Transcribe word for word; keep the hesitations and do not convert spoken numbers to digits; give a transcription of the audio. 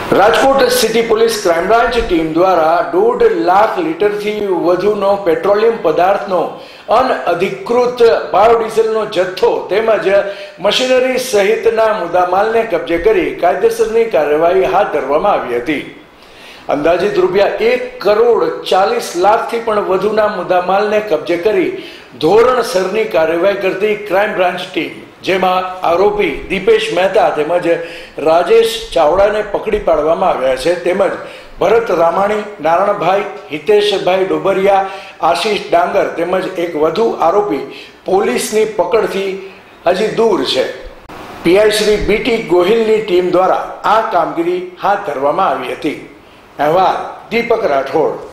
Rajkot city police crime branch team દ્વારા દોઢ લાખ લીટરથી વધુનો પેટ્રોલિયમ પદાર્થનો અનઅધિકૃત બાયોડીઝલનો જથ્થો તેમજ મશીનરી સહિતના મુદ્દામાલને કબજે કરી કાયદેસરની કાર્યવાહી હાથ ધરવામાં આવી હતી। અંદાજિત રૂપિયા એક કરોડ ચાલીસ લાખથી પણ વધુના મુદ્દામાલને કબજે કરી ધોરણસરની કાર્યવાહી કરતી ક્રાઇમ બ્રાન્ચ ટીમ, જેમાં આરોપી દીપેશ મહેતા તેમજ રાજેશ ચાવડાને પકડી પાડવામાં આવ્યા છે, તેમજ ભરત રામાણી, નારણભાઈ, હિતેશભાઈ ડોબરિયા, આશીષ ડાંગર તેમજ એક વધુ આરોપી પોલીસની પકડથી હજી દૂર છે। પીઆઈ શ્રી બીટી ગોહિલની ટીમ દ્વારા આ કામગીરી હાથ ધરવામાં આવી હતી। અહેવાલ દીપક રાઠોડ।